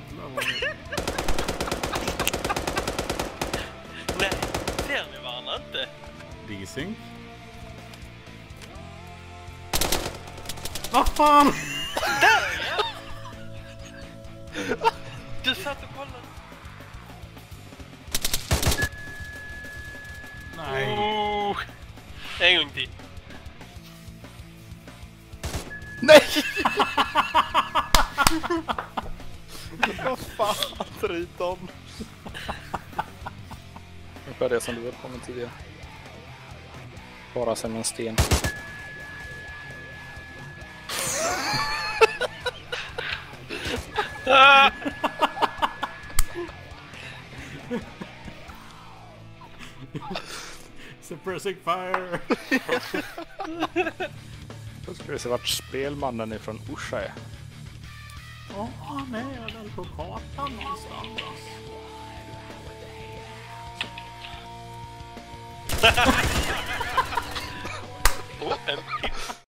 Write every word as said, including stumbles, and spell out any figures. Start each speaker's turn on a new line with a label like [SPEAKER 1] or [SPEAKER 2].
[SPEAKER 1] jävlar vad...
[SPEAKER 2] Nej, ser ni varandra inte?
[SPEAKER 1] Desync. Vad fan?
[SPEAKER 2] Där ja! Du satt och kollade.
[SPEAKER 1] Nej.
[SPEAKER 2] Oh. En gång till.
[SPEAKER 3] Nej! Vad fan, Triton? Ungefär det som du höll på med tidigare. Bara som en sten.
[SPEAKER 2] Ah!
[SPEAKER 1] Suppressing fire.
[SPEAKER 3] Då ska vi se vart spelmannen är från Orsa är.
[SPEAKER 1] Åh, oh, han är väl på kartan någonstans.
[SPEAKER 2] Oh, en